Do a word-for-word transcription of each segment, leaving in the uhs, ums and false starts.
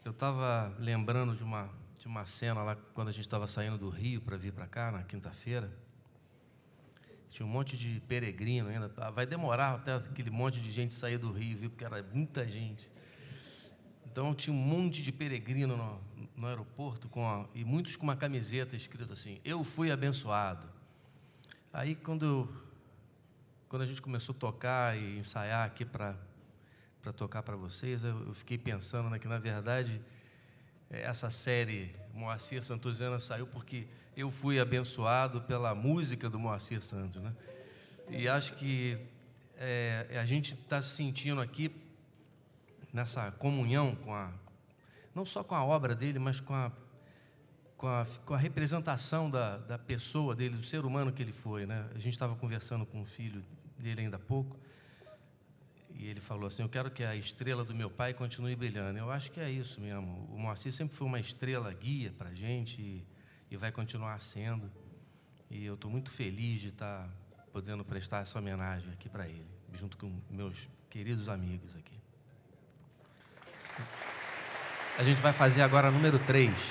Eu estava lembrando de uma, de uma cena lá, quando a gente estava saindo do Rio para vir para cá, na quinta-feira. Tinha um monte de peregrino ainda. Vai demorar até aquele monte de gente sair do Rio, viu? Porque era muita gente. Então, tinha um monte de peregrino no, no aeroporto, com a, e muitos com uma camiseta escrita assim: eu fui abençoado. Aí, quando, quando a gente começou a tocar e ensaiar aqui para para tocar para vocês, eu, eu fiquei pensando, né, que, na verdade, essa série Moacir Santusiana saiu porque eu fui abençoado pela música do Moacir Santos, né? E acho que é, a gente está se sentindo aqui nessa comunhão com a, não só com a obra dele, mas com a, com a, com a representação da, da pessoa dele, do ser humano que ele foi, né? A gente estava conversando com o filho dele ainda há pouco, e ele falou assim: eu quero que a estrela do meu pai continue brilhando. Eu acho que é isso mesmo. O Moacir sempre foi uma estrela guia para a gente e, e vai continuar sendo. E eu estou muito feliz de estar podendo prestar essa homenagem aqui para ele, junto com meus queridos amigos aqui. A gente vai fazer agora a número três.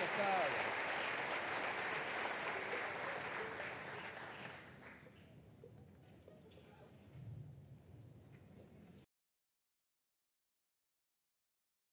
moçada.